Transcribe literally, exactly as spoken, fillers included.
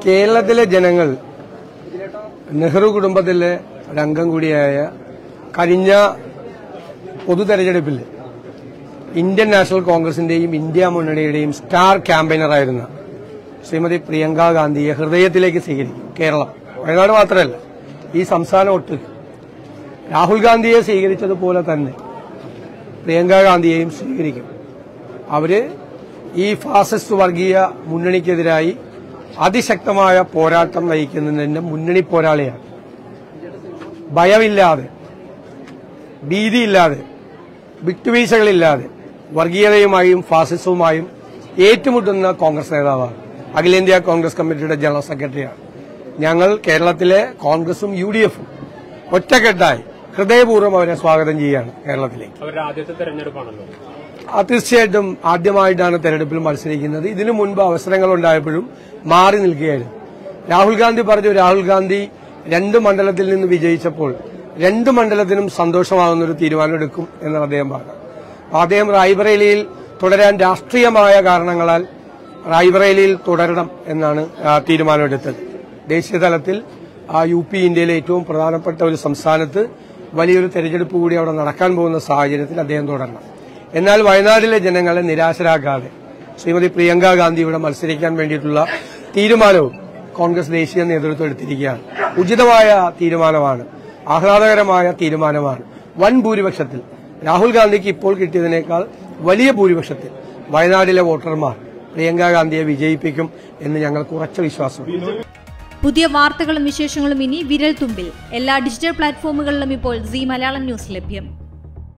കേരളത്തിലെ ജനങ്ങൾ നെഹ്റു കുടുംബത്തിലെ ഒരംഗം കൂടിയായ കഴിഞ്ഞ പൊതു തെരഞ്ഞെടുപ്പിൽ ഇന്ത്യൻ നാഷണൽ കോൺഗ്രസിന്റെയും ഇന്ത്യ മുന്നണിയുടെയും സ്റ്റാർ ക്യാമ്പയിനറായിരുന്ന ശ്രീമതി പ്രിയങ്ക ഗാന്ധിയെ ഹൃദയത്തിലേക്ക് സ്വീകരിക്കും. കേരളം, വയനാട് മാത്രമല്ല, ഈ സംസ്ഥാനം ഒട്ട് രാഹുൽ ഗാന്ധിയെ സ്വീകരിച്ചതുപോലെ തന്നെ പ്രിയങ്ക ഗാന്ധിയെയും സ്വീകരിക്കും. അവര് ഈ ഫാസിസ്റ്റ് വർഗീയ മുന്നണിക്കെതിരായി അതിശക്തമായ പോരാട്ടം നയിക്കുന്നതിന്റെ മുന്നണി പോരാളിയാണ്. ഭയമില്ലാതെ, ഭീതിയില്ലാതെ, വിട്ടുവീഴ്ചകളില്ലാതെ വർഗീയതയുമായും ഫാസിസവുമായും ഏറ്റുമുട്ടുന്ന കോൺഗ്രസ് നേതാവാണ്. അഖിലേന്ത്യാ കോൺഗ്രസ് കമ്മിറ്റിയുടെ ജനറൽ സെക്രട്ടറിയാണ്. ഞങ്ങൾ കേരളത്തിലെ കോൺഗ്രസും യു ഡി എഫും ഒറ്റക്കെട്ടായി ഹൃദയപൂർവ്വം അവരെ സ്വാഗതം ചെയ്യുകയാണ് കേരളത്തിലേക്ക്. അവരുടെ ആദ്യത്തെ തെരഞ്ഞെടുപ്പാണല്ലോ. തീർച്ചയായിട്ടും ആദ്യമായിട്ടാണ് തെരഞ്ഞെടുപ്പിൽ മത്സരിക്കുന്നത്. ഇതിനു മുൻപ് അവസരങ്ങൾ ഉണ്ടായപ്പോഴും മാറി നിൽക്കുകയായിരുന്നു. രാഹുൽ ഗാന്ധി പറഞ്ഞു, രാഹുൽ ഗാന്ധി രണ്ട് മണ്ഡലത്തിൽ നിന്ന് വിജയിച്ചപ്പോൾ രണ്ട് മണ്ഡലത്തിനും സന്തോഷമാകുന്നൊരു തീരുമാനമെടുക്കും എന്നാണ് അദ്ദേഹം പറഞ്ഞത്. അദ്ദേഹം റായ്ബറേലിയിൽ തുടരാൻ രാഷ്ട്രീയമായ കാരണങ്ങളാൽ റായ്ബറേലിയിൽ തുടരണം എന്നാണ് തീരുമാനമെടുത്തത്. ദേശീയ തലത്തിൽ യു പി ഇന്ത്യയിലെ ഏറ്റവും പ്രധാനപ്പെട്ട ഒരു സംസ്ഥാനത്ത് വലിയൊരു തെരഞ്ഞെടുപ്പ് കൂടി അവിടെ നടക്കാൻ പോകുന്ന സാഹചര്യത്തിൽ അദ്ദേഹം തുടരണം. എന്നാൽ വയനാട്ടിലെ ജനങ്ങളെ നിരാശരാക്കാതെ ശ്രീമതി പ്രിയങ്ക ഗാന്ധി ഇവിടെ മത്സരിക്കാൻ വേണ്ടിയിട്ടുള്ള തീരുമാനവും കോൺഗ്രസ് ദേശീയ നേതൃത്വം എടുത്തിരിക്കുകയാണ്. ഉചിതമായ തീരുമാനമാണ്, ആഹ്ലാദകരമായ തീരുമാനമാണ്. വൻ ഭൂരിപക്ഷത്തിൽ, രാഹുൽ ഗാന്ധിക്ക് ഇപ്പോൾ കിട്ടിയതിനേക്കാൾ വലിയ ഭൂരിപക്ഷത്തിൽ വയനാട്ടിലെ വോട്ടർമാർ പ്രിയങ്ക ഗാന്ധിയെ വിജയിപ്പിക്കും എന്ന് ഞങ്ങൾക്ക് ഉറച്ച വിശ്വാസമുണ്ട്. പുതിയ വാർത്തകളും വിശേഷങ്ങളും ഇനി വിരൽ തുമ്പിൽ. എല്ലാ ഡിജിറ്റൽ പ്ലാറ്റ്ഫോമുകളിലും ഇപ്പോൾ സീ മലയാളം ന്യൂസ് ലഭ്യം.